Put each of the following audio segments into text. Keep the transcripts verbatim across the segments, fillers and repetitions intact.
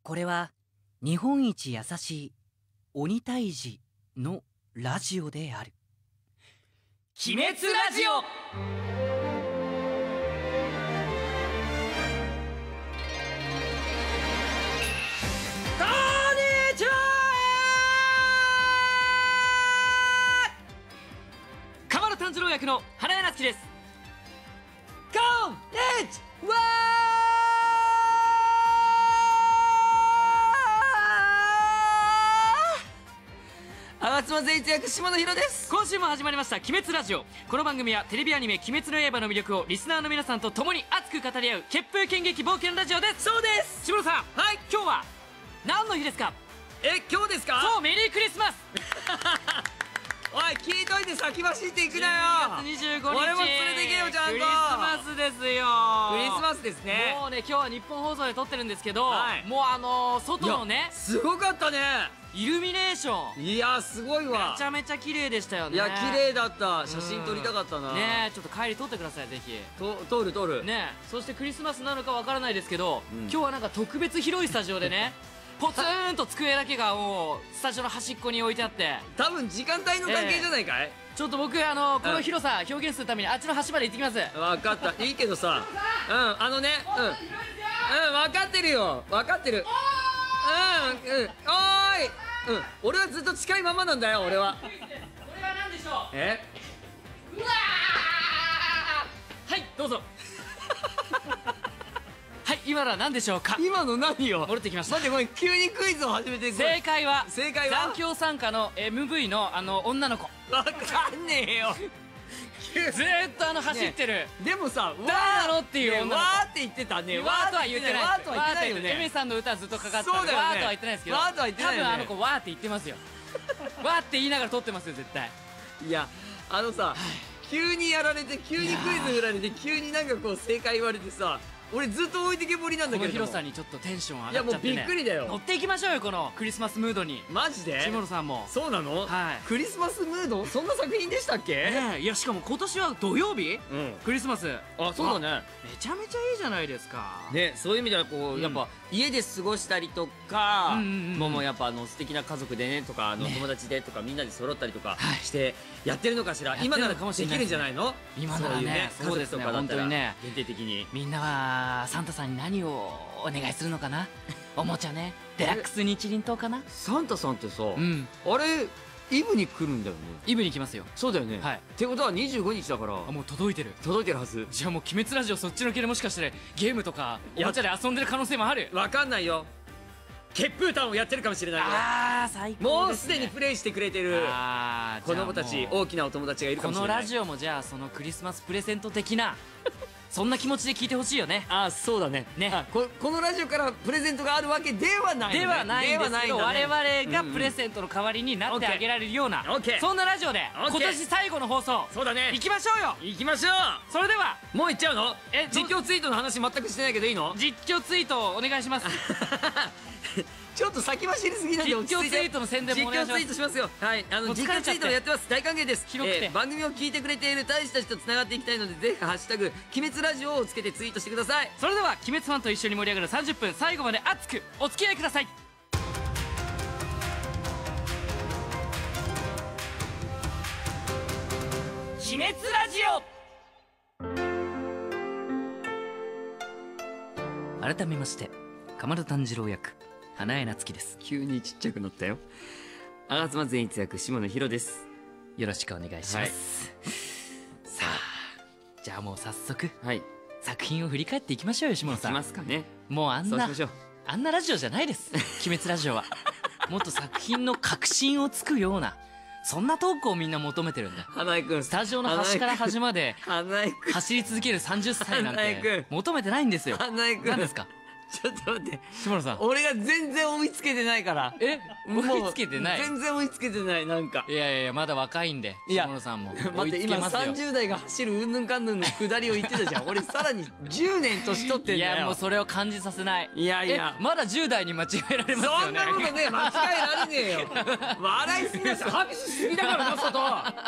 これは日本一優しい鬼退治のラジオである。鬼滅ラジオ。こんにちは。鎌田炭治郎役の花江夏樹です。こんにちは。 吾妻善一役下野紘です。 今週も始まりました鬼滅ラジオ。この番組はテレビアニメ鬼滅の刃の魅力をリスナーの皆さんと共に熱く語り合う血風剣劇冒険ラジオです。 そうです。 下野さん、はい、今日は何の日ですか？ え、今日ですか？ そう、メリークリスマス。 おい、聞いといて先走っていくなよ。 じゅうにがつにじゅうごにち、 俺も連れてけよ、ちゃんと。 クリスマスですよ。 クリスマスですね。 もうね、今日は日本放送で撮ってるんですけど、 はい、 もうあのー、外のね、 すごかったね、 イルミネーション。 いや、すごいわ。 めちゃめちゃ綺麗でしたよね。 いや、綺麗だった。写真撮りたかったな。 ねえ、ちょっと帰り撮ってください、ぜひ。 と撮る撮るねえ、そしてクリスマスなのかわからないですけど、 うん、 今日はなんか特別広いスタジオでねポツンと机だけがもうスタジオの端っこに置いてあって、 多分時間帯の関係じゃないかい、 えー、ちょっと僕あのこの広さ表現するためにあっちの端まで行ってきます。 分かった。いいけどさ、うん、あのね、うんうん、分かってるよ、分かってる。うんうん、おーい、うん、俺はずっと近いままなんだよ、俺は。 これは何でしょう？ え、 うわー、はい、どうぞ。はい、今のは何でしょうか？ 今の何よ。 戻ってきました。 待って、ごめん、急にクイズを始めて。 正解は正解は残響参加の エムブイ のあの女の子。 わかんねえよ。 ずーっとあの走ってる、 ね、でもさ、 誰なのっていう女の子、 ね、わーって言ってたね。 わーとは言ってない。 わーとは言ってないよね。 エメさんの歌ずっとかかってた。 そうだよね。 わーとは言ってないですけど、 わーとは言ってないよね。 多分あの子わーって言ってますよ。わーって言いながら撮ってますよ、絶対。 いや、あのさ、はい、急にやられて、急にクイズ振られて、急になんかこう正解言われてさ、俺ずっと置いてけぼりなんだけど、この広さにちょっとテンション上がっちゃって、ね、 いやもうびっくりだよ。 乗っていきましょうよ、このクリスマスムードに。 マジで？ 下野さんも。 そうなの？ はい。 クリスマスムード、そんな作品でしたっけ？ ねえ、いやしかも今年は土曜日、うん、クリスマス。 あ、そうだね。 めちゃめちゃいいじゃないですか。 ね、そういう意味ではこう、うん、やっぱ家で過ごしたりとか、もうもうやっぱあの素敵な家族でねとか、あの友達でとかみんなで揃ったりとかしてやってるのかしら。今ならできるんじゃないの？ 今ならね、そうですね、本当にね、 限定的に。 みんなはサンタさんに何をお願いするのかな？おもちゃね、デラックス日輪刀かな？ サンタさんってさ、 うん、 あれイブに来るんだよね。 イブに来ますよ。 そうだよね。はい。ってことはにじゅうごにちだから。 あ、もう届いてる。 届いてるはず。 じゃあもう鬼滅ラジオそっちの系でもしかしてゲームとかおもちゃで遊んでる可能性もある。 わかんないよ。血風譚をやってるかもしれないよ。 ああ、最高ですね。 もうすでにプレイしてくれてる子供たち、大きなお友達がいるかもしれない。 このラジオもじゃあそのクリスマスプレゼント的なそんな気持ちで聞いてほしいよね。 ああ、そうだね。ね、ここのラジオからプレゼントがあるわけではない、ね、 ではないんですけど、我々がプレゼントの代わりになってあげられるような、そんなラジオで今年最後の放送、そうだね、行きましょうよ。 行きましょう。それではもう行っちゃうの？え、実況ツイートの話全くしてないけどいいの？ 実況ツイートお願いします。 ちょっと先走りすぎなんで落ち着いて。 実況ツイートの宣伝もお願いします。 実況ツイートしますよ。はい、あの実況ツイートをやってます。大歓迎です。 広くて、 えー、番組を聞いてくれている大使たちとつながっていきたいので、ぜひハッシュタグ鬼滅ラジオをつけてツイートしてください。 それでは鬼滅ファンと一緒に盛り上がるさんじゅっぷん、最後まで熱くお付き合いください。鬼滅ラジオ。改めまして鎌田炭治郎役花江夏樹です。 急にちっちゃくなったよ。吾妻善一役下野紘です。 よろしくお願いします、はい、さあ、じゃあもう早速、はい、作品を振り返っていきましょうよ、下野さん。 いきますかね。 もうあんなあんなラジオじゃないです鬼滅ラジオは。もっと作品の核心をつくような、そんなトークをみんな求めてるんだ。 花江くん、 スタジオの端から端まで走り続けるさんじゅっさいなんて求めてないんですよ。 花江くん、 何ですか？ ちょっと待って、 下野さん、 俺が全然追いつけてないから。 え、追いつけてない？ 全然追いつけてない。なんか、 いやいやいや、まだ若いんで、下野さんも待って、今さんじゅう代が走るうんぬんかんぬんのくだりを言ってたじゃん。俺さらにじゅうねん年取ってんだよ。 いや、もうそれを感じさせない。 いやいや、 まだじゅう代に間違えられますよね。 そんなことね、間違えられねえよ。笑いすぎだし、拍手しすぎだからな、外。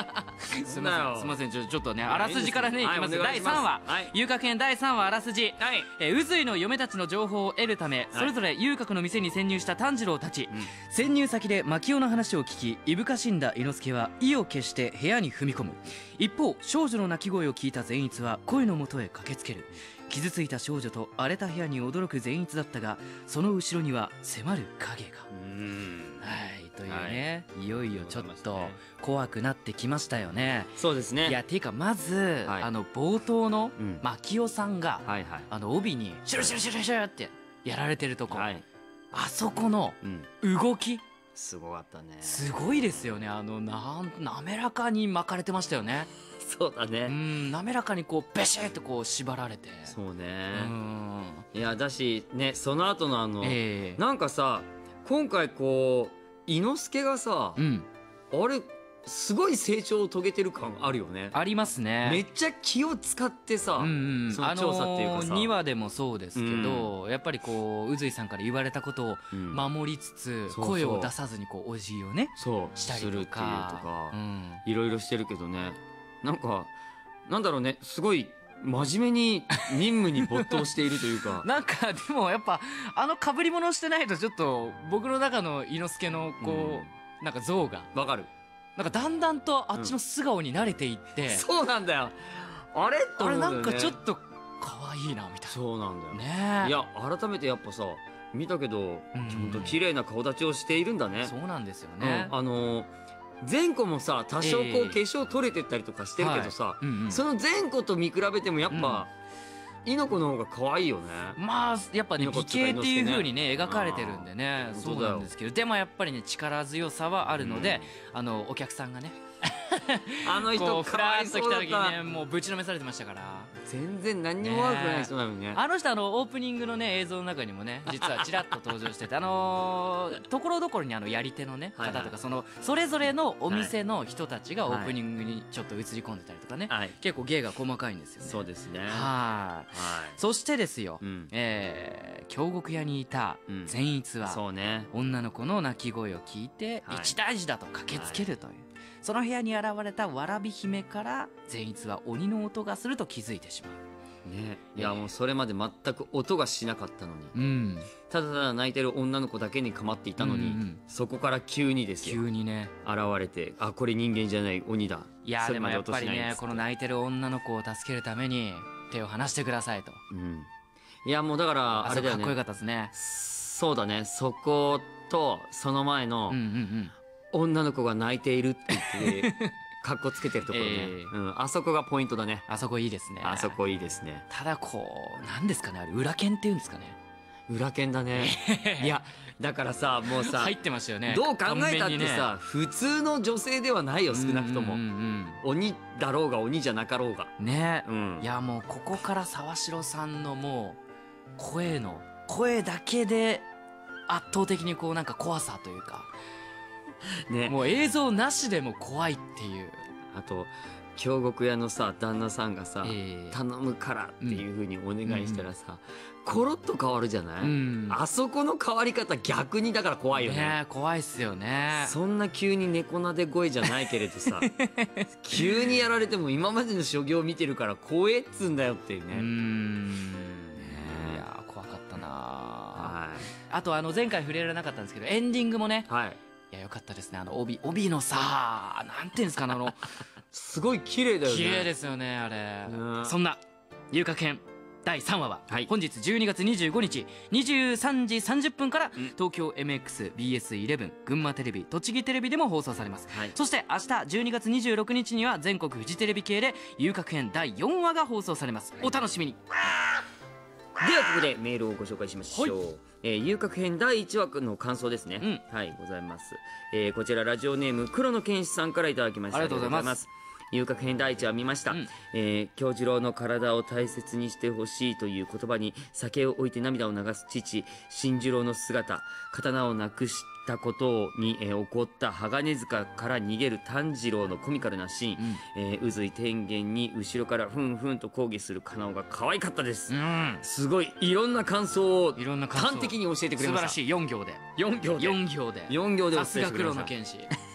すみませんすみませんちょちょっとねあらすじからねいきます。だいはいお願いしますさんわはい遊郭編だいさんわあらすじ。 はいえー宇髄の嫁たちの情報を得るため、それぞれ遊郭の店に潜入した炭治郎たち、潜入先で牧雄の話を聞きいぶかしんだ伊之助は意を決して部屋に踏み込む。一方少女の泣き声を聞いた善逸は声のもとへ駆けつける。傷ついた少女と荒れた部屋に驚く善逸だったが、その後ろには迫る影が。 うんはいというね、い、よいよちょっわかりましたとね怖くなってきましたよね。 そうですね。 いやていうかまず、 はいあの冒頭のうん牧雄さんが、 はいはいあの帯にシュルシュルシュルシュルってやられてるとこ、 はいあそこのうん動きすごかったね。 すごいですよね。あのなん滑らかに巻かれてましたよね。うそうだね。 ん滑らかにこうベシッとこう縛られて、 そううね。 んいやだしねその後のあのええなんかさ今回こう伊之助がさうんあれすごい成長を遂げてる感あるよね。 ありますね。 めっちゃ気を使ってさ、 うんうん、 その調査っていうかさにわでもそうですけど、やっぱりこう宇髄さんから言われたことをうん守りつつ、 そうそう声を出さずにこうお辞儀をねそうしたりとするっていうとかか、 うんいろいろしてるけどねなんかなんだろうねすごい真面目に任務に没頭しているというかなんかでもやっぱあの被り物してないとちょっと僕の中の伊之助のこう、なんか像がわかる。 なんかだんだんとあっちの素顔に慣れていって、 そうなんだよ。あれとあれ思うんだよねなんかちょっと可愛いなみたいそうなんだよなねえいや改めてやっぱさ見たけど、 うんちゃんと綺麗な顔立ちをしているんだね。 そうなんですようんね、 あの前後もさ多少こう、 ええ化粧取れてったりとかしてるけどさ、 うんうんその前後と見比べてもやっぱ、猪子の方が可愛いよね。 まあやっぱね美猪子形っていう風に猪之助ねね描かれてるんでねあーそうなんですけどでもやっぱりね力強さはあるので、あのお客さんがねあのこ人かわいうフラーッとそうだった来た時にねもうぶちのめされてましたから全然何にも悪くない人なのにね。 あの人あのオープニングのね映像の中にもね実はちらっと登場しててあのーところどころにあのやり手のねはいはい方とかそのそれぞれのお店の人たちがオープニングにちょっと映り込んでたりとかねはい結構芸が細かいんですよね。 そうですね。はい。 はいそしてですよ、 うんえー京極屋にいたうん善逸は、 そうね。 女の子の泣き声を聞いてはい一大事だと駆けつけるという、その部屋に現れたわらび姫から善逸は鬼の音がすると気づいてしまねいやええもうそれまで全く音がしなかったのにう、うん、 ただただ泣いてる女の子だけに構っていたのに、 うんうんそこから急にですよ急にね現れてあこれ人間じゃない鬼だ。 いやそれまでもやっぱり落としないっつてねこの泣いてる女の子を助けるために手を離してくださいとうん、いやもうだからあれだよそこかっこよかね。 ったですね。 そうだねそことその前のうんうんうん女の子が泣いているって言ってかっこつけてるところね、 ええうん、あそこがポイントだね。 あそこいいですね。 あそこいいですね。 ただこうなんですかねあれ裏剣っていうんですかね裏剣だねいやだからさもうさ、 入ってましたよね。 どう考えた顔面にねってさ、普通の女性ではないよ少なくとも、 うんうん鬼だろうが鬼じゃなかろうが、 うんねうん、 いやもうここから沢城さんのもう声の声だけで圧倒的にこうなんか怖さというかねもう映像なしでも怖いっていう、 あと京極屋のさ旦那さんがさ、 えー頼むからっていうふうにお願いしたらさ、コロッと変わるじゃない、 うんあそこの変わり方逆にだから怖いよねね怖いっすよね。 そんな急に猫なで声じゃないけれどさ急にやられても今までの所業を見てるから怖えっつんだよっていうね、 うーんえいやー怖かったなーはあとあの前回触れられなかったんですけどエンディングもねい、はい、 いやよかったですねあの帯帯のさなんていうんですかねあのすごい綺麗だよね。 綺麗ですよねあれうんそんな遊郭編だいさんわは、 はい本日じゅうにがつにじゅうごにちにじゅうさんじさんじゅっぷんから、 ん東京 エムエックス、ビーエスイレブン、群馬テレビ、栃木テレビでも放送されます、 はいそして明日じゅうにがつにじゅうろくにちには全国フジテレビ系で遊郭編だいよんわが放送されます、お楽しみに。 ではここでメールをご紹介しましょう、えー、遊郭編だいいちわの感想ですね、 うんはいございます、えーこちらラジオネーム黒野健志さんからいただきました。 ありがとうございます遊郭編だいいちわ見ました、 うんえー京次郎の体を大切にしてほしいという言葉に酒を置いて涙を流す父新次郎の姿、刀をなくしたことに、えー、起こった鋼塚から逃げる炭治郎のコミカルなシーン、うん、えー、宇髄天元に後ろからふんふんと抗議するカナオが可愛かったです、うん、すごいいろんな感想を端的に教えてくれました。 素晴らしい。よん行でよん行でよん行でよん行でさすが黒の剣士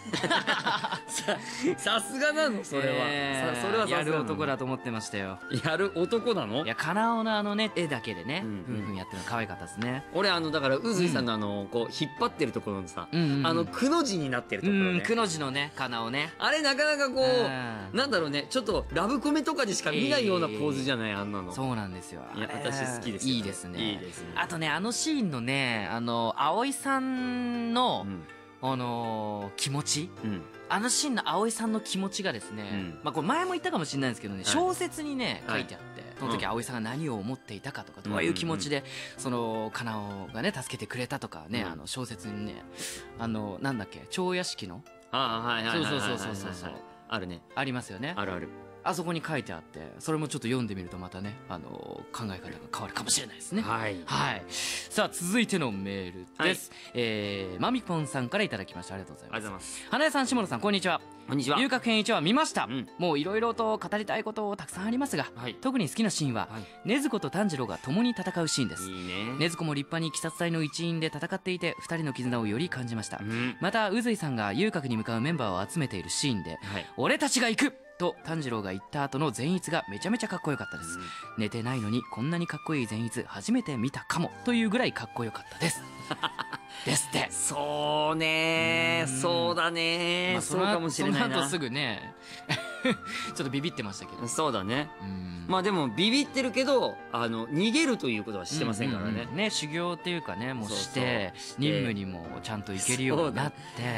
さすがなのそれは、 えー、それはやる男だと思ってましたよ。 やる男なの？ いや、カナオのあのね絵だけでね、うん、ふんふんやってるの可愛かったですね。 俺あのだから宇髄さんのあのこう引っ張ってるところのさ、うん、あのくの字になってるところね、 くの字のねカナオね、 あれなかなかこうなんだろうね、ちょっとラブコメとかでしか見ないようなポーズじゃない、あんなの。 そうなんですよ。 いや私好きですよ。 いいですね。 いいですね。 あとね、あのシーンのね、あの葵さんの、うん、あのー、気持ち、うん、あのシーンの葵さんの気持ちがですね、うん、まあこれ前も言ったかもしれないんですけどね、はい、小説にね書いてあって、はい、その時葵さんが何を思っていたかとか、どういう気持ちでそのカナオがね助けてくれたとかね、うん、あの小説にね、あのなんだっけ、蝶屋敷の、 ああ、はいはいはい、 そうそうそうそうそう、 あるね、 ありますよね。 あるある。 あそこに書いてあって、それもちょっと読んでみるとまたね、あの考え方が変わるかもしれないですね。 はい、 はい、さあ続いてのメールです、はい、えー、マミポンさんからいただきました。ありがとうございます。ありがとうございます。花江さん、下野さん、こんにちは。 こんにちは。 遊郭編いちわ見ました、うん、もういろいろと語りたいことたくさんありますが、はい、特に好きなシーンは、はい、禰豆子と炭治郎が共に戦うシーンです。いいね。禰豆子も立派に鬼殺隊の一員で戦っていて、ふたりの絆をより感じました、うん、また宇髄さんが遊郭に向かうメンバーを集めているシーンで、はい、俺たちが行くと炭治郎が言った後の前逸がめちゃめちゃかっこよかったです、うん、寝てないのにこんなにかっこいい前逸初めて見たかもというぐらいかっこよかったですですって。 そうね、そうだね、まあ、そうかもしれないな。 その後すぐねちょっとビビってましたけど。 そうだね。まあでもビビってるけど、あの逃げるということはしてませんからね。うんうんうん、 ね、修行っていうかね、もうして任務にもちゃんと行けるようになって。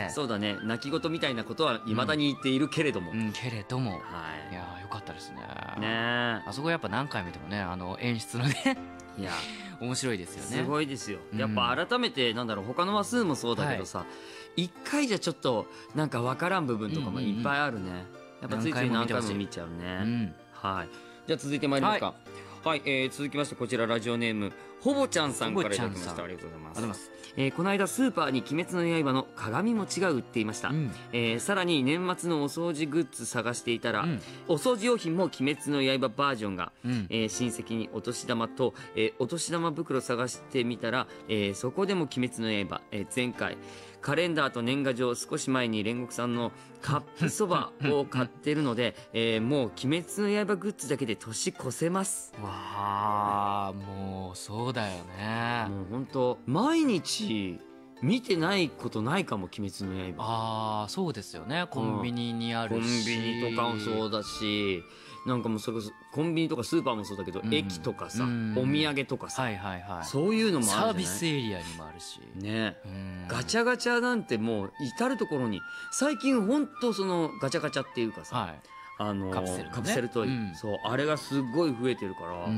そうだね、泣き言みたいなことはいまだに言っているけれども、 うんうん、けれども、はい、いやーよかったですね。ね、あそこやっぱ何回見てもね、あの演出のねいや面白いですよね。 すごいですよ。やっぱ改めてなんだろう、他の話数もそうだけどさ、一、はい、回じゃちょっとなんか分からん部分とかもいっぱいあるね。うんうんうん、やっぱついつい何回も見ちゃうね。うん、はい。じゃあ続いてまいりますか。はい、はい、えー、続きましてこちらラジオネームほぼちゃんさんからいただきました。ありがとうございます。えー、この間スーパーに鬼滅の刃の鏡餅が売っていました、うん、えー、さらに年末のお掃除グッズ探していたら、うん、お掃除用品も鬼滅の刃バージョンが、うん、えー、親戚にお年玉と、えー、お年玉袋探してみたら、えー、そこでも鬼滅の刃、えー、前回カレンダーと年賀状、少し前に煉獄さんのカップそばを買ってるので、えー、もう鬼滅の刃グッズだけで年越せます。 わあ、もうそうだよね。 もう本当毎日見てないことないかも、鬼滅の刃。 ああ、そうですよね。コンビニにあるし、 コンビニとかもそうだし、なんかもうそれこそコンビニとかスーパーもそうだけど、うん、駅とかさ、うん、お土産とかさ、はいはいはい、そういうのもあるじゃない。サービスエリアにもあるしね、うん、ガチャガチャなんてもう至る所に最近ほんとそのガチャガチャっていうかさ、はい、あのカプセル、ね、カプセルトイ、うん、そうあれがすっごい増えてるから、うん、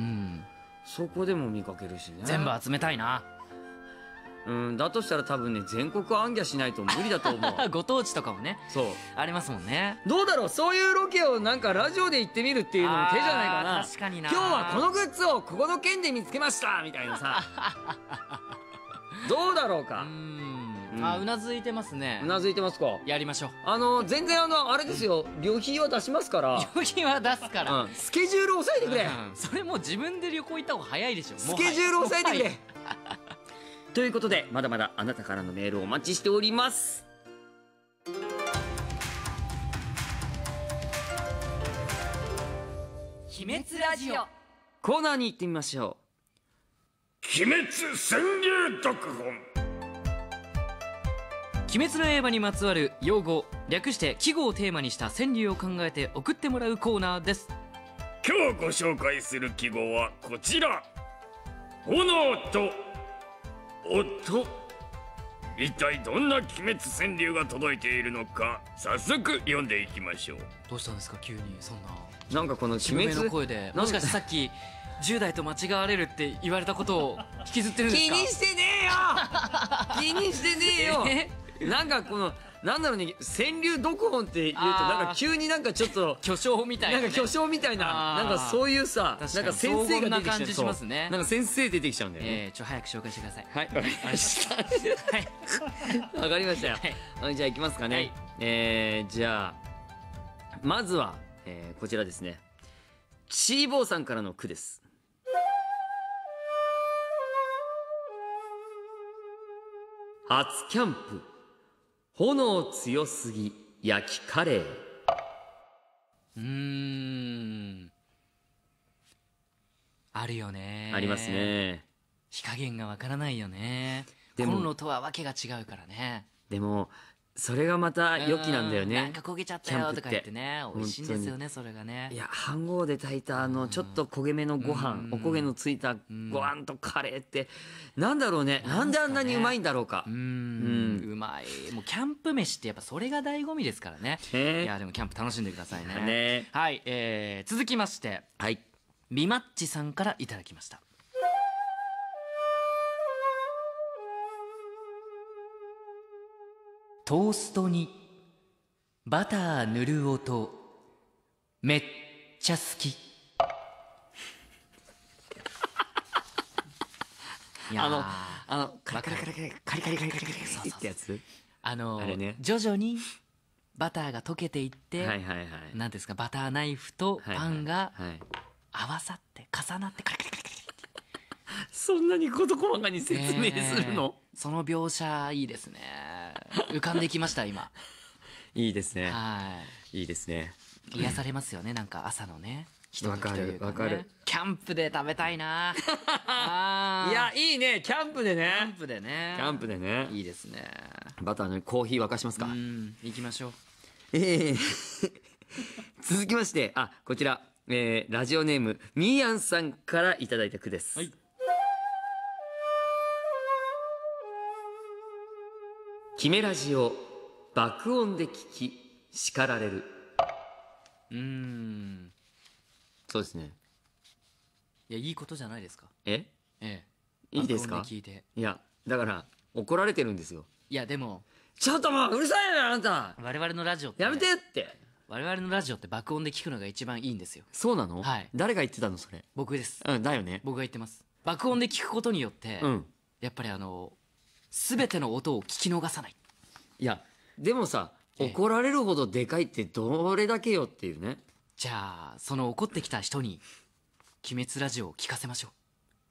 そこでも見かけるしね。 全部集めたいな。 うん、だとしたら多分ね全国行脚しないと無理だと思うご当地とかもね、そうありますもんね。 どうだろう、そういうロケをなんかラジオで行ってみるっていうのも手じゃないかな。 確かにな。 今日はこのグッズをここの県で見つけましたみたいなさどうだろうか。うん、 あ、うなずいてますね。 うなずいてますか。 やりましょう。 あの全然あのあれですよ、旅費は出しますから。 旅費は出すから、 うん、スケジュール押さえてくれ、 うん、それもう自分で旅行行った方が早いでしょ。 スケジュール押さえてくれということで、まだまだあなたからのメールをお待ちしております。 鬼滅ラジオコーナーに行ってみましょう。鬼滅川柳読本。 鬼滅の刃にまつわる用語、略して季語をテーマにした川柳を考えて送ってもらうコーナーです。 今日ご紹介する季語はこちら。炎と音。一体どんな鬼滅川柳が届いているのか、早速読んでいきましょう。 どうしたんですか急にそんな。 なんかこの鬼滅の声で、もしかしてさっきじゅう代と間違われるって言われたことを引きずってるんですか。 気にしてねえよ気にしてねえよなんかこのなんだろうね、川柳読本って言うとなんか急になんかちょっと巨匠みたいな、ね、 なんか巨匠みたいな、なんかそういうさ、なんか先生が出てきちゃう、 な感じしますね。 なんか先生出てきちゃうんだよね。 えー、ちょ早く紹介してください。 はい、わかりました。 はいわかりましたよ。はい、じゃあ行きますかね。はい、えー、じゃあまずは、えー、こちらですね。チーボーさんからの句です。初キャンプ、炎強すぎ焼きカレー。 うーん、あるよね。 ありますね。 火加減がわからないよね。コンロとはわけが違うからね。 でもそれがまた良きなんだよね。 なんか焦げちゃったよとか言ってね、美味しいんですよね、それがね。 いや、飯盒で炊いたあのちょっと焦げ目のご飯、お焦げのついたご飯とカレーってなんだろうね。なんであんなにうまいんだろうか。 うん、うまい。もうキャンプ飯ってやっぱそれが醍醐味ですからね。いやでもキャンプ楽しんでくださいね。 ね。 はい、えー、続きまして、 はい、 みまっちさんからいただきました。トーストにバター塗る音めっちゃ好き。 いやあのあのカリカリカリカリカリカリカリカリカリカリってやつ、 あのあれね、 徐々にバターが溶けていって、 はいはいはい、 なんですか、バターナイフとパンが合わさって重なってカリカリカリカリ。 そんなに事細かに説明するの？ その描写いいですね。浮かんできました今。 いいですね。 はい。 いいですね。 癒されますよね、なんか朝のね。 わかるわかる。 キャンプで食べたいな。 いやいいね、キャンプでね。 キャンプでね。 キャンプでね。 いいですね。 バターのコーヒー沸かしますか。 うん、行きましょう。 ええ続きまして、あ、こちら、えー、ラジオネームみーやんさんからいただいた句です。はい。キメラジを爆音で聞き叱られる。 うーん、 そうですね。 いやいいことじゃないですか。 えええ、いいですか。 爆音で聞いて。 いやだから怒られてるんですよ。 いやでもちょっともううるさいよあなた、 我々のラジオってやめてって。 我々のラジオって爆音で聞くのが一番いいんですよ。 そうなの。 はい。 誰が言ってたのそれ。 僕です。 うんだよね。 僕が言ってます。爆音で聞くことによって、 うん、 やっぱりあの全ての音を聞き逃さない。 いやでもさ、怒られるほどでかいってどれだけよっていうね。 じゃあその怒ってきた人に鬼滅ラジオを聞かせましょ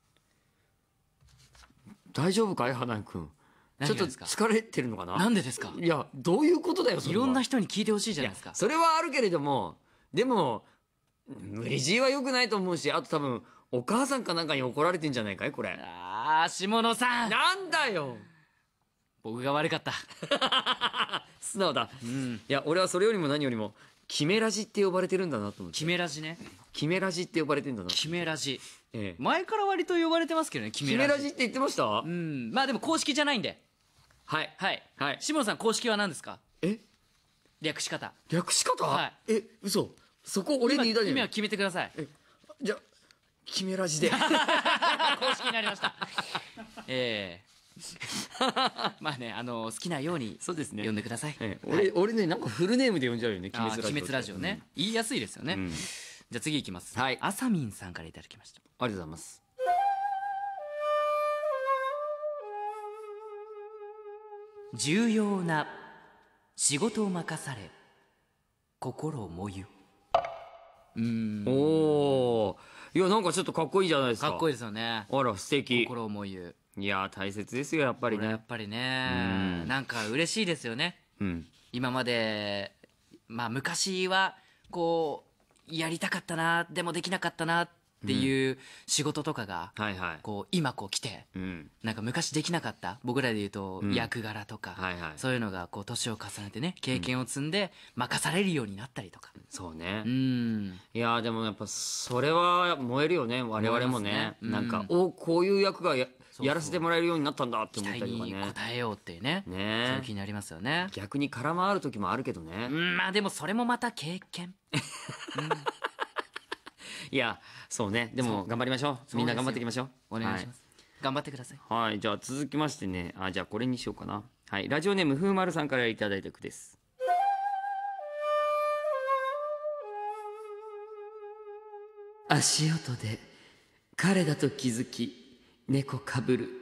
う。大丈夫かい花井君。ちょっと疲れてるのかな。 なんでですか。 いやどういうことだよ。それいろんな人に聞いてほしいじゃないですか。 それはあるけれども、でも無理強いは良くないと思うし、あと多分お母さんかなんかに怒られてんじゃないかいこれ。 ああ下野さん、 なんだよ僕が悪かった。 素直だ、 うん、 いや俺はそれよりも何よりもキメラジって呼ばれてるんだなと思って。 キメラジね。 キメラジって呼ばれてんだな。 キメラジ、 ええ、 前から割と呼ばれてますけどね。キメラジ、 キメラジって言ってました。 うん、まあでも公式じゃないんで。 はいはいはい。 下野さん公式は何ですか。 え略し方。 略し方、 はい、 え嘘。そこ俺に言いたいじゃん。 今は決めてください。 えじゃあキメラジで公式になりました。ええまあね、あの好きなようにそうですね呼んでください。 ええ、俺、はい、俺ねなんかフルネームで呼んじゃうよね。 鬼滅ラジオね、うん、言いやすいですよね、うん、じゃあ次いきます。 はい、 あさみんさんからいただきました。 ありがとうございます。 重要な仕事を任され心もゆ。 うーん、おー、いやなんかちょっとかっこいいじゃないですか。 かっこいいですよね。 あら素敵。 心もゆ、 いや大切ですよやっぱりね。 やっぱりね、なんか嬉しいですよね、うん、今までまあ昔はこうやりたかったなでもできなかったなっていう仕事とかが、 はいはい、 こう今こう来て、うん、なんか昔できなかった僕らでいうと役柄とか、うん、はいはい、そういうのがこう年を重ねてね経験を積んで任されるようになったりとか、 うん、そうね、 うん、 いやでもやっぱそれは燃えるよね我々もね、ね、うん、なんかおこういう役が や, やらせてもらえるようになったんだって思ったりとかね、 期待に応えようっていうね、ね、そういう気になりますよね。 逆に空回る時もあるけどね、 うん、まあでもそれもまた経験、うん、 いやそうね、でも頑張りましょう。みんな頑張っていきましょう。 お願いします、はい、頑張ってください。 はい、じゃあ続きましてね、あじゃあこれにしようかな。 はい、ラジオネームふうまるさんからいただいた句です。足音で彼だと気づき猫かぶる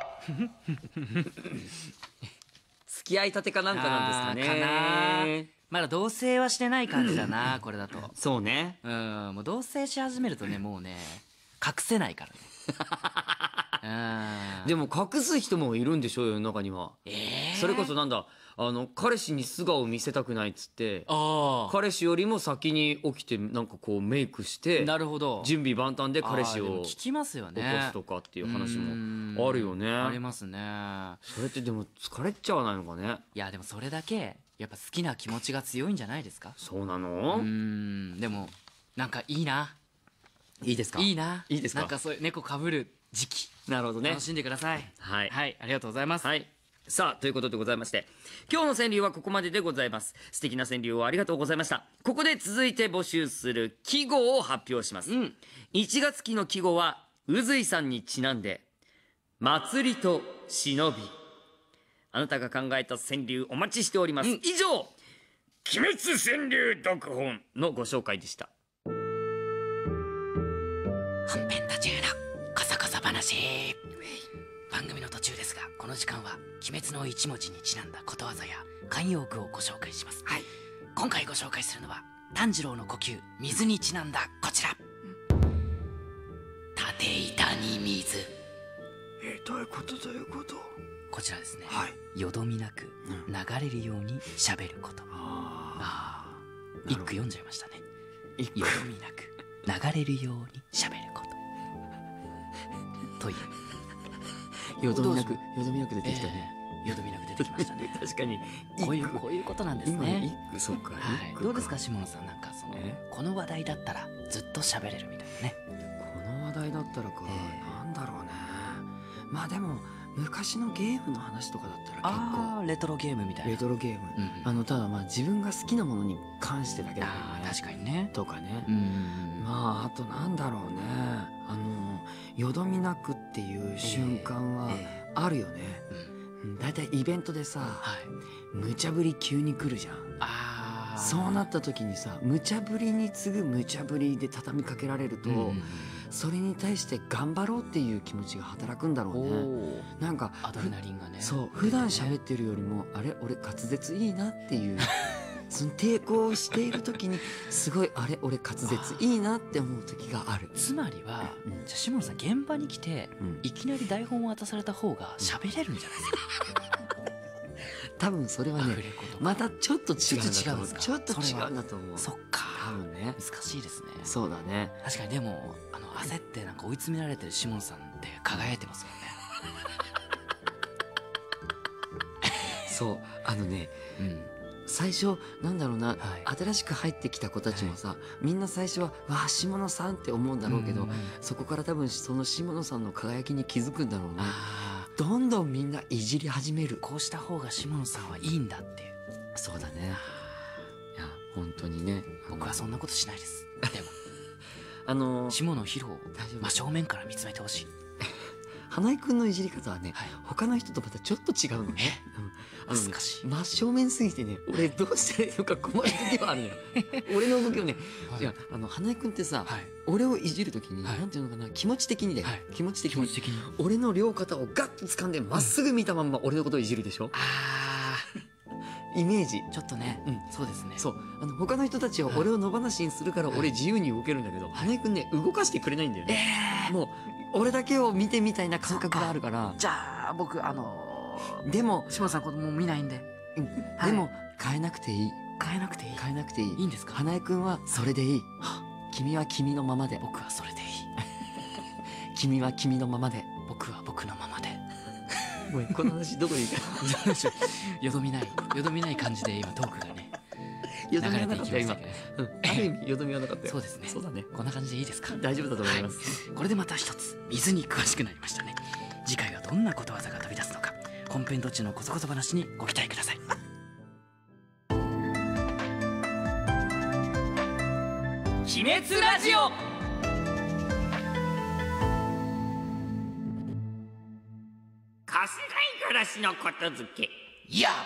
付き合いたてかなんかなんですかね。 かな。まだ同棲はしてない感じだなこれだと。 そうね。 うん、もう同棲し始めるとねもうね隠せないからね。うん。 でも隠す人もいるんでしょうよ世の中には。 えー、 それこそなんだあの彼氏に素顔を見せたくないっつってあ彼氏よりも先に起きてなんかこうメイクしてなるほど準備万端で彼氏を聞きますよね起こすとかっていう話もあるよね。 ありますね。 それってでも疲れちゃわないのかね。 いやでもそれだけやっぱ好きな気持ちが強いんじゃないですか。 そうなの。 うーんでもなんかいいな。 いいですか。 いいな。 いいですか。 なんかそういう猫かぶる時期なるほどね楽しんでください。 はい、 はい、ありがとうございます。 はい、さあということでございまして今日の川柳はここまででございます。素敵な川柳をありがとうございました。ここで続いて募集する季語を発表します、うん、いちがつ期の季語は宇髄さんにちなんで祭りと忍び。あなたが考えた川柳お待ちしております、うん、以上鬼滅川柳読本のご紹介でした。 本編途中のこそこそ話。番組の途中ですがこの時間は鬼滅の一文字にちなんだことわざや慣用句をご紹介します、はい、今回ご紹介するのは炭治郎の呼吸水にちなんだこちら。縦板に水。 えどういうことどういうこと。 こちらですね、 はい、 よどみなく流れるように喋ること、うん、ああ一句読んじゃいましたね。よどみなく流れるように喋ることというよどみなくよどみなく出てきたね、 えー、よどみなく出てきましたね確かにこういうこういうことなんですね。 一句そうか、 はい、どうですか下野さん。なんかそのこの話題だったらずっと喋れるみたいなね。 この話題だったらか、えー、なんだろうね。まあでも昔のゲームの話とかだったら結構あレトロゲームみたいな。 レトロゲーム、うん、あのただまあ自分が好きなものに関してだけだけどね。 確かにね。 とかね、 うん、 まああとなんだろうね。あのよどみなくっていう瞬間はあるよね、えーえーうん、だいたいイベントでさ、はい、無茶ぶり急に来るじゃん。あそうなった時にさ無茶ぶりに次ぐ無茶ぶりで畳みかけられると、うん、それに対して頑張ろうっていう気持ちが働くんだろうね。なんかアドレナリンがね。 そう普段喋ってるよりもあれ俺滑舌いいなっていうその抵抗をしている時にすごいあれ俺滑舌いいなって思う時がある。 つまりは、うん、じゃあ下野さん現場に来て、うん、いきなり台本を渡された方が喋れるんじゃないですか。 多分それはねまたちょっと違うんだと思う。ちょっと違うんだと思う。 そっか多分ね難しいですね。 そうだね。 確かにでもあの焦ってなんか追い詰められてる下野さんって輝いてますもんね。 そうあのね、うん、最初なんだろうな、はい、新しく入ってきた子たちもさ、はい、みんな最初はわあ下野さんって思うんだろうけど、うんうん、そこから多分その下野さんの輝きに気づくんだろうね。どんどんみんないじり始める。 こうした方が下野さんはいいんだっていう。 そうだね。いや本当にね僕はそんなことしないです。でもあのー、 下野紘を真正面から見つめてほしい。 花井くんのいじり方はね、はい、他の人とまたちょっと違うのね。 うん、難しい。 真正面すぎてね俺どうしたらいいのか困る時はあるのよ俺の動きをね、はい、いやあの花井くんってさ、はい、俺をいじる時に、はい、なんていうのかな気持ち的にだよ、はい、気持ち的に俺の両肩をガッと掴んでまっすぐ見たまんま俺のことをいじるでしょ、うん、あイメージちょっとね、うん、そうですね。 そうあの他の人たちは俺を野放しにするから俺自由に動けるんだけど、はい、花井くんね動かしてくれないんだよね、えー、もう俺だけを見てみたいな感覚があるから。 じゃあ僕あのー、でも下野さん子供見ないんで、 うんはい、でも変えなくていい。 変えなくていい変えなくていい。 いいんですか。 花江くんはそれでいい。君は君のままで。 僕はそれでいい君は君のままで。 僕は僕のままでごめんこの話どこにいたよどみないよどみない感じで今トークがねよどみはなかったよ今、うん、ある意味よどみはなかったよ。 そうですね。 そうだね。 こんな感じでいいですか。 大丈夫だと思います、 はい、これでまた一つ水に詳しくなりましたね。次回はどんなことわざが飛び出すのか本編途中のこそこそ話にご期待ください。 鬼滅ラジオ。かすがいガラスのことづけいや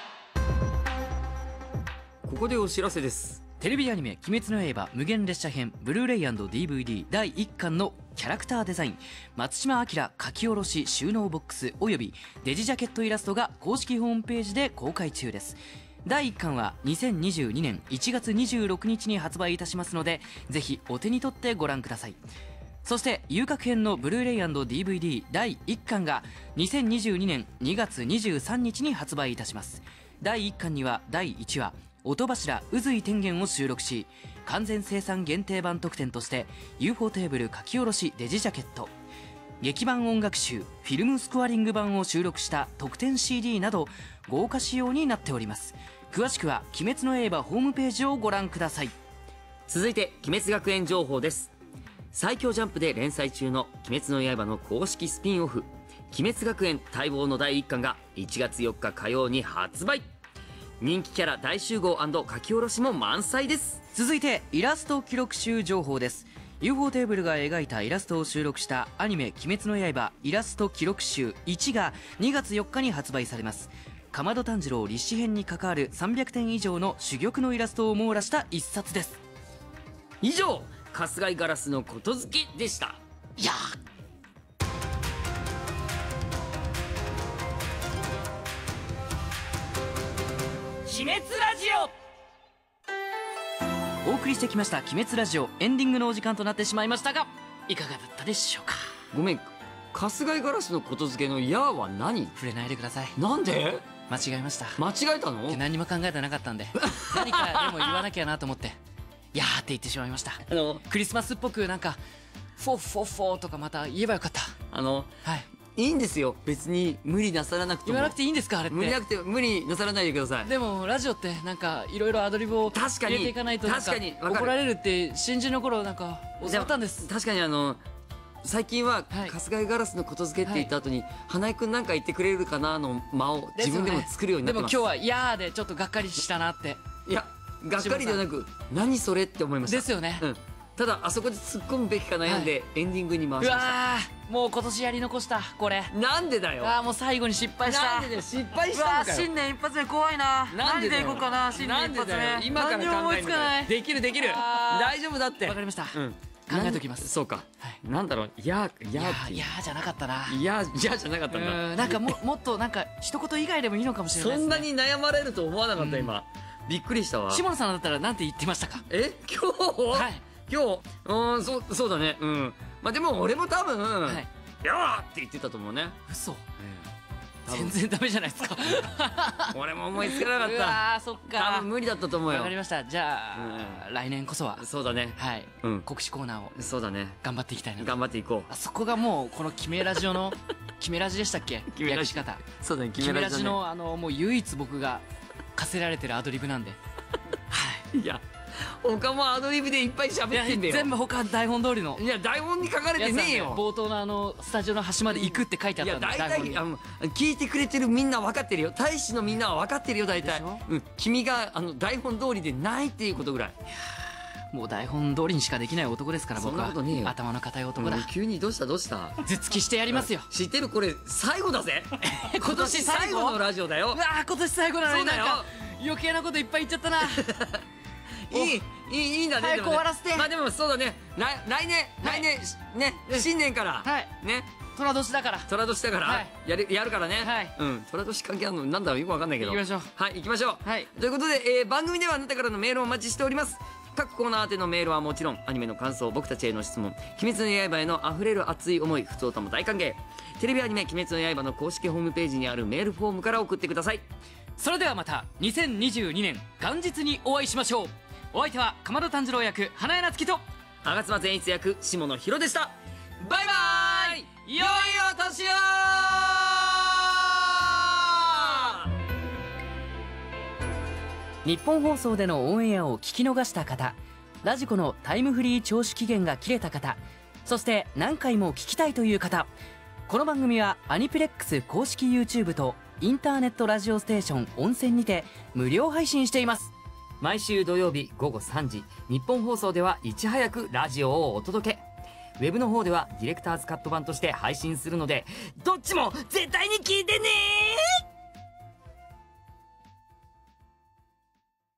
ここでお知らせです。 テレビアニメ「鬼滅の刃無限列車編」ブルーレイ&ディーブイディー だいいっかんのキャラクターデザイン、松島明書き下ろし収納ボックスおよびデジジャケットイラストが公式ホームページで公開中です。だいいっかんはにせんにじゅうにねんいちがつにじゅうろくにちに発売いたしますので、ぜひお手に取ってご覧ください。そして遊郭編のブルーレイ&ディーブイディー だいいっかんがにせんにじゅうにねんにがつにじゅうさんにちに発売いたします。だいいっかんにはだいいちわ音柱宇髄天元を収録し、完全生産限定版特典として ユーフォー テーブル書き下ろしデジジャケット、劇版音楽集フィルムスコアリング版を収録した特典 シーディー など豪華仕様になっております。詳しくは鬼滅の刃ホームページをご覧ください。 続いて鬼滅学園情報です。最強ジャンプで連載中の鬼滅の刃の公式スピンオフ鬼滅学園待望のだいいっかんがいちがつよっか火曜に発売。人気キャラ大集合&書き下ろしも満載です。 続いてイラスト記録集情報です。 ユーフォー テーブルが描いたイラストを収録したアニメ「鬼滅の刃」イラスト記録集いちがにがつよっかに発売されます。竈門炭治郎立志編に関わるさんびゃくてん以上の珠玉のイラストを網羅した一冊です。 以上春日井ガラスのことづけでした。 いや鬼滅ラジオお送りしてきました鬼滅ラジオ、エンディングのお時間となってしまいましたが、いかがだったでしょうか。 ごめん、春日井ガラスのことづけの「や」は何？ 触れないでください。 なんで？ 間違えました。 間違えたの？ 何も考えてなかったんで何かでも言わなきゃなと思って「やー」って言ってしまいました。 あのクリスマスっぽくなんか「フォッフォッフォ」とかまた言えばよかった。 あのはいいいんですよ、別に無理なさらなくても。 言わなくていいんですか、あれって。 無理なくて無理なさらないでください。 でもラジオってなんかいろいろアドリブを入確かにれていかないとなんか確かにわかる怒られるって新人の頃なんか教わったんです。 確かにあの最近ははい春日井ガラスのことづけって言った後に、花井くんなんか言ってくれるかなの間を自分でも作るようになってます。 でも今日は「やー」でちょっとがっかりしたなって。 いやがっかりではなく何それって思いました。 ですよね。 うん、ただあそこで突っ込むべきか悩んで、エンディングに回しました。 うわー、もう今年やり残したこれ。 なんでだよ。 あーもう最後に失敗した。 なんでだよ、失敗したのかよ。 新年一発目怖いな。 なんでだよ。 何でいこうかな、新年一発目。 今から考える何にも思いつかない。 できるできる。 あー大丈夫だって。 わかりました。 うん、 考えときます。 そうか。 はいなんだろう、いやいいややーいやーじゃなかったな。 いやいやじゃなかったんだ。 うんなんかももっとなんか一言以外でもいいのかもしれないですね。 そんなに悩まれると思わなかった今。びっくりしたわ。 下野さんだったらなんて言ってましたか。 え今日？ はい今日うんそうそうだね。うんまあでも俺も多分はい 「やー!」って言ってたと思うね。 嘘。 多分全然ダメじゃないですか。 俺も思いつかなかうった。 わーそっ多か分無理だったと思うよわかり。ました。じゃあ来年こそはそうだね。 はいうん告知コーナーをそうだね。 頑張っていきたいな。 頑張っていこあそこがもうこの決めラジオの決めラジでしたっけ決めラジ略し方。 う。そうだね。 決めラジだねのあのもう唯一僕が課せられてるアドリブなんで。 いや他もアドリブでいっぱいいや喋ってんだよ。 全部他台本通りのいや台本に書かれてねえよ。 冒頭のあのスタジオの端まで行くって書いてあいやったんで大台本に体あの聞いてくれてるみんな分かってるよ。大使のみんなは分かってるよ大体でしょ。 うん君があの台本通りでないっていうことぐらい。 もう台本通りにしかできない男ですから僕そんなはことねえよ頭の固い男だうん。急にどうしたどうした。 頭突きしてやりますよ。 知ってるこれ最後だぜ。今年最最後後のラジオだよう。わー今年最後なのそうだよになんか余計なこといっぱい言っちゃったな。 いいいいいいんだね。 早くでもね終わらせてまあでもそうだね。来来年はい来年ね新年からはいね虎年だから虎年だから、 はいやるやるからね、 はいうん、虎年関係あるのなんだろうよくわかんないけど行きましょうはい行きましょう、 はいということで、えー番組ではあなたからのメールをお待ちしております。各コーナー宛てのメールはもちろんアニメの感想、僕たちへの質問、鬼滅の刃へのあふれる熱い思い、ふつおたも大歓迎。テレビアニメ鬼滅の刃の公式ホームページにあるメールフォームから送ってください。 それではまたにせんにじゅうにねん元日にお会いしましょう。お相手は竈門炭治郎役花江夏樹と吾妻善逸役下野紘でした。バイバーイ、良いお年を。 日本放送でのオンエアを聞き逃した方、ラジコのタイムフリー聴取期限が切れた方、そして何回も聞きたいという方、この番組はアニプレックス公式 YouTube とインターネットラジオステーション温泉にて無料配信しています。 毎週土曜日ごごさんじ、日本放送ではいち早くラジオをお届け。ウェブの方ではディレクターズカット版として配信するので、どっちも絶対に聞いてね。